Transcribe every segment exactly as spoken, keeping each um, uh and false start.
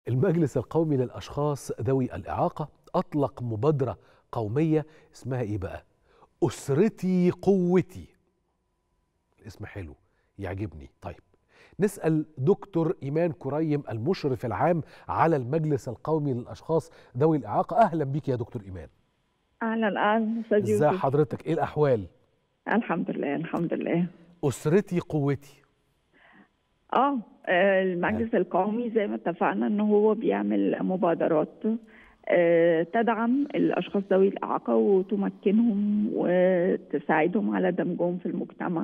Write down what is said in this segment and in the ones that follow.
المجلس القومي للأشخاص ذوي الإعاقة أطلق مبادرة قومية اسمها إيه بقى؟ أسرتي قوتي. الاسم حلو يعجبني. طيب نسأل دكتور إيمان كريم المشرف العام على المجلس القومي للأشخاص ذوي الإعاقة. أهلا بك يا دكتور إيمان. اهلا اهلا استاذ ازي يوسف. حضرتك؟ إيه الأحوال؟ الحمد لله الحمد لله. أسرتي قوتي. اه المجلس القومي زي ما اتفقنا ان هو بيعمل مبادرات آه، تدعم الاشخاص ذوي الاعاقه وتمكنهم وتساعدهم على دمجهم في المجتمع.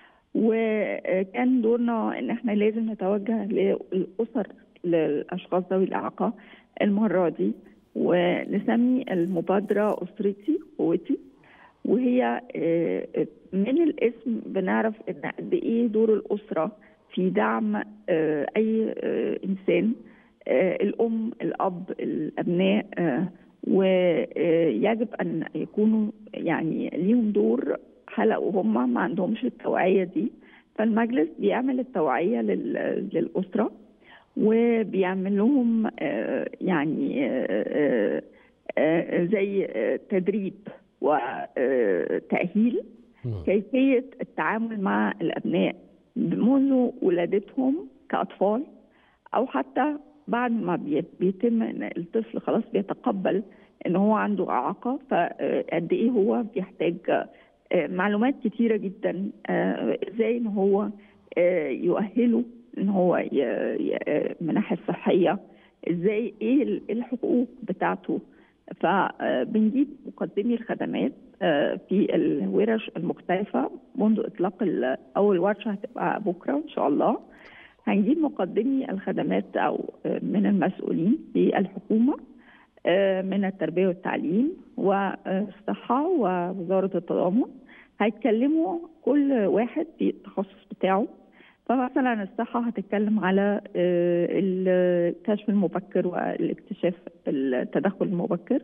وكان دورنا ان احنا لازم نتوجه للاسر للاشخاص ذوي الاعاقه المره دي، ونسمي المبادره اسرتي قوتي. وهي من الاسم بنعرف ان قد ايه دور الاسره في دعم اي انسان، الام الاب الابناء، ويجب ان يكونوا يعني ليهم دور حلق وهم ما عندهمش التوعيه دي. فالمجلس بيعمل التوعيه للاسره وبيعمل لهم يعني زي تدريب وتأهيل كيفية التعامل مع الأبناء منذ ولادتهم كأطفال، أو حتى بعد ما بيتم إن الطفل خلاص بيتقبل إن هو عنده إعاقة، فقد إيه هو بيحتاج معلومات كتيرة جدا إزاي إن هو يؤهله إن هو من الناحية الصحية، إزاي إيه الحقوق بتاعته. فبنجيب مقدمي الخدمات في الورش المختلفة منذ إطلاق أول ورشة هتبقى بكرة إن شاء الله. هنجيب مقدمي الخدمات أو من المسؤولين في الحكومة من التربية والتعليم والصحة ووزارة التضامن، هيتكلموا كل واحد في التخصص بتاعه. فمثلا الصحة هتتكلم على الكشف المبكر والاكتشاف التدخل المبكر،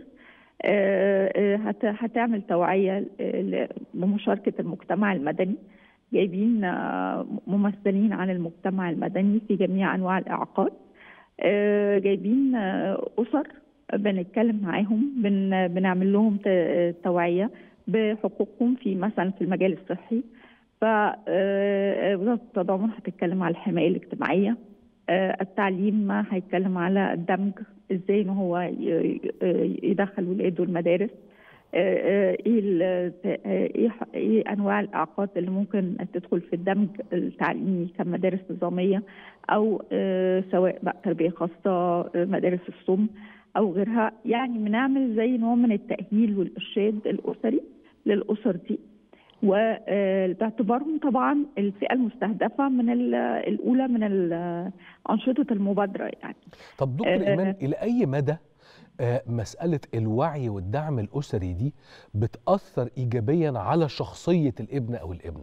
هتعمل توعية بمشاركة المجتمع المدني، جايبين ممثلين عن المجتمع المدني في جميع أنواع الإعاقات، جايبين أسر بنتكلم معاهم، بنعمل لهم توعية بحقوقهم في مثلا في المجال الصحي. فوزارة التضامن هتتكلم على الحماية الاجتماعية، التعليم هيتكلم على الدمج، ازاي ان هو يدخل ولاده المدارس، ايه ايه انواع الاعاقات اللي ممكن تدخل في الدمج التعليمي كمدارس نظامية، او سواء بقى تربية خاصة مدارس الصم او غيرها. يعني بنعمل زي نوع من التأهيل والإرشاد الأسري للأسر دي، وباعتبارهم طبعا الفئة المستهدفة من الأولى من أنشطة المبادرة. يعني طب دكتور إيمان، إلى أي مدى مسألة الوعي والدعم الأسري دي بتأثر إيجابيا على شخصية الابن أو الابنة؟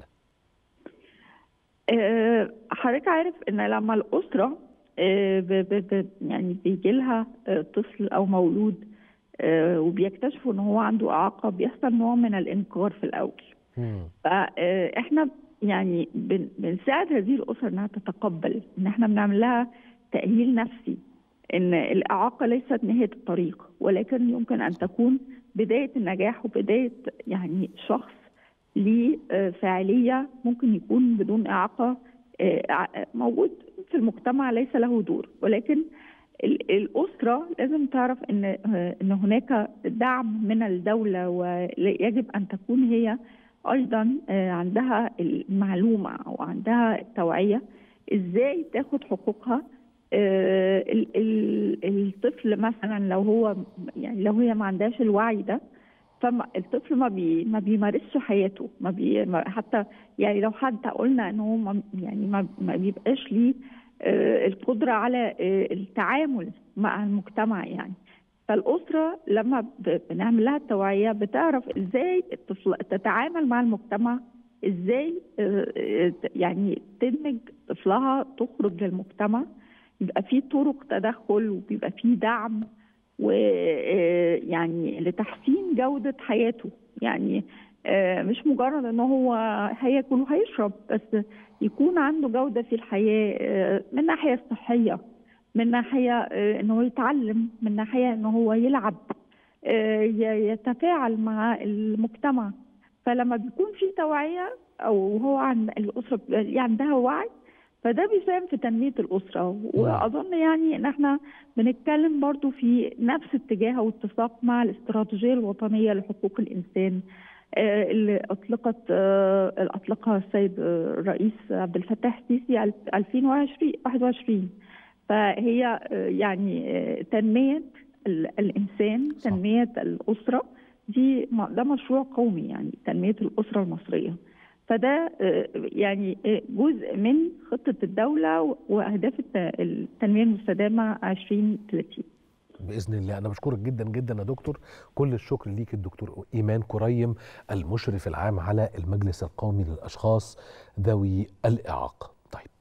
حضرتك عارف إن لما الأسرة يعني بيجي لها طفل أو مولود وبيكتشفوا إن هو عنده إعاقة، بيحصل نوع من الإنكار في الأول. فاحنا يعني بنساعد هذه الاسر انها تتقبل ان احنا بنعمل لها تاهيل نفسي، ان الاعاقه ليست نهايه الطريق، ولكن يمكن ان تكون بدايه النجاح وبدايه يعني شخص ليه فاعليه ممكن يكون بدون اعاقه موجود في المجتمع ليس له دور. ولكن الاسره لازم تعرف ان ان هناك دعم من الدوله، ويجب ان تكون هي ايضا عندها المعلومه او عندها التوعيه ازاي تاخد حقوقها. الطفل مثلا لو هو يعني لو هي ما عندهاش الوعي ده، فالطفل ما بي ما بيمارسش حياته، ما بي حتى يعني لو حتى قلنا ان هو ما يعني ما, ما بيبقاش ليه القدره على التعامل مع المجتمع. يعني فالأسرة لما بنعمل لها التوعية بتعرف ازاي الطفل تتعامل مع المجتمع، ازاي يعني تدمج طفلها تخرج للمجتمع، يبقى في طرق تدخل وبيبقى في دعم ويعني لتحسين جودة حياته. يعني مش مجرد ان هو هياكل وهيشرب بس، يكون عنده جودة في الحياة من الناحية الصحية من ناحيه انه يتعلم، من ناحيه انه هو يلعب، يتفاعل مع المجتمع. فلما بيكون في توعيه او هو عند الاسره عندها وعي، فده بيساهم في تنميه الاسره. واظن يعني ان احنا بنتكلم برضو في نفس اتجاه واتفاق مع الاستراتيجيه الوطنيه لحقوق الانسان اللي اطلقت اطلقها السيد الرئيس عبد الفتاح السيسي ألفين وواحد وعشرين. فهي يعني تنميه الانسان، تنميه الاسره، دي ده مشروع قومي، يعني تنميه الاسره المصريه. فده يعني جزء من خطه الدوله واهداف التنميه المستدامه عشرين ثلاثين. باذن الله. انا بشكرك جدا جدا يا دكتور، كل الشكر ليك الدكتور ايمان كريم، المشرف العام على المجلس القومي للاشخاص ذوي الاعاقه. طيب